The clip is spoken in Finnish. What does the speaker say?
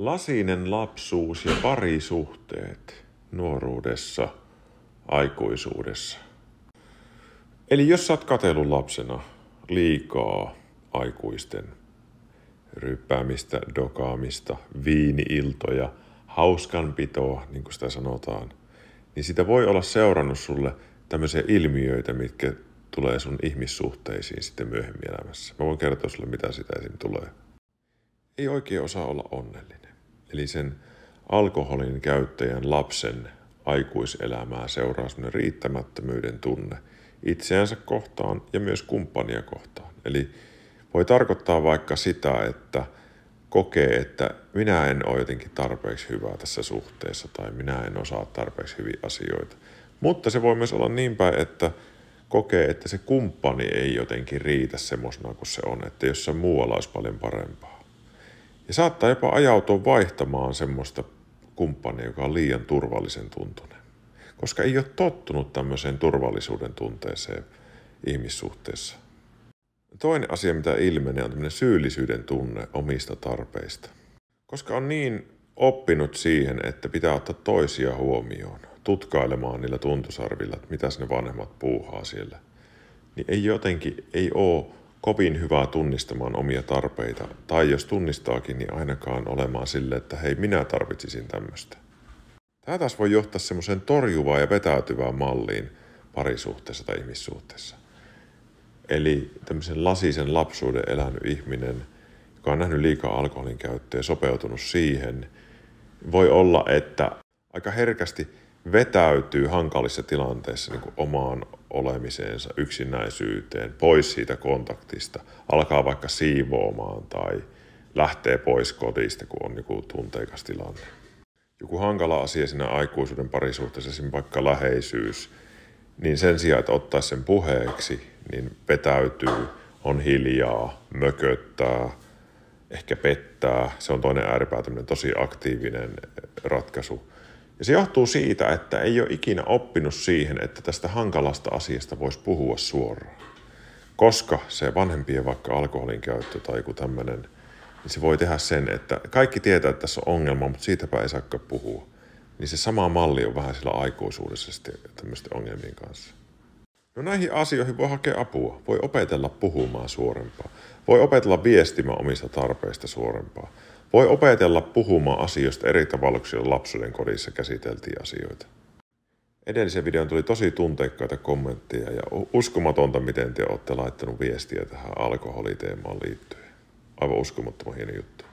Lasinen lapsuus ja parisuhteet nuoruudessa, aikuisuudessa. Eli jos sä oot katsellut lapsena liikaa aikuisten ryppäämistä, dokaamista, viini-iltoja, hauskanpitoa, niin kuin sitä sanotaan, niin sitä voi olla seurannut sulle tämmöisiä ilmiöitä, mitkä tulee sun ihmissuhteisiin sitten myöhemmin elämässä. Mä voin kertoa sulle, mitä sitä esim. Tulee. Ei oikein osaa olla onnellinen. Eli sen alkoholin käyttäjän lapsen aikuiselämää seuraa semmoinen riittämättömyyden tunne itseänsä kohtaan ja myös kumppania kohtaan. Eli voi tarkoittaa vaikka sitä, että kokee, että minä en ole jotenkin tarpeeksi hyvä tässä suhteessa tai minä en osaa tarpeeksi hyviä asioita. Mutta se voi myös olla niin päin, että kokee, että se kumppani ei jotenkin riitä semmoisena kuin se on, että jossain muualla olisi paljon parempaa. Ja saattaa jopa ajautua vaihtamaan semmoista kumppania, joka on liian turvallisen tuntunen. Koska ei ole tottunut tämmöiseen turvallisuuden tunteeseen ihmissuhteessa. Toinen asia, mitä ilmenee, on tämmöinen syyllisyyden tunne omista tarpeista. Koska on niin oppinut siihen, että pitää ottaa toisia huomioon, tutkailemaan niillä tuntusarvilla, että mitäs ne vanhemmat puuhaa siellä, niin ei ole kovin hyvää tunnistamaan omia tarpeita. Tai jos tunnistaakin, niin ainakaan olemaan sille, että hei, minä tarvitsisin tämmöistä. Tämä taas voi johtaa semmoiseen torjuvaan ja vetäytyvään malliin parisuhteessa tai ihmissuhteessa. Eli tämmöisen lasisen lapsuuden elänyt ihminen, joka on nähnyt liikaa alkoholin käyttöä ja sopeutunut siihen, voi olla, että aika herkästi vetäytyy hankalissa tilanteissa niin kuin omaan olemiseensa, yksinäisyyteen, pois siitä kontaktista, alkaa vaikka siivoamaan tai lähtee pois kodista, kun on joku tunteikas tilanne. Joku hankala asia siinä aikuisuuden parisuhteessa, esimerkiksi vaikka läheisyys, niin sen sijaan, että ottaisi sen puheeksi, niin vetäytyy, on hiljaa, mököttää, ehkä pettää. Se on toinen ääripää, tämmöinen tosi aktiivinen ratkaisu. Ja se johtuu siitä, että ei ole ikinä oppinut siihen, että tästä hankalasta asiasta voisi puhua suoraan. Koska se vanhempien vaikka alkoholin käyttö tai joku tämmöinen, niin se voi tehdä sen, että kaikki tietää, että tässä on ongelma, mutta siitäpä ei saakaan puhua. Niin se sama malli on vähän sillä aikuisuudessa sitten tämmöisten ongelmien kanssa. No näihin asioihin voi hakea apua. Voi opetella puhumaan suorempaa. Voi opetella viestimään omista tarpeista suorempaa. Voi opetella puhumaan asioista eri tavalla, kun lapsuuden kodissa käsiteltiin asioita. Edellisen videon tuli tosi tunteikkaita kommentteja ja uskomatonta, miten te olette laittanut viestiä tähän alkoholiteemaan liittyen. Aivan uskomattoman hieno juttu.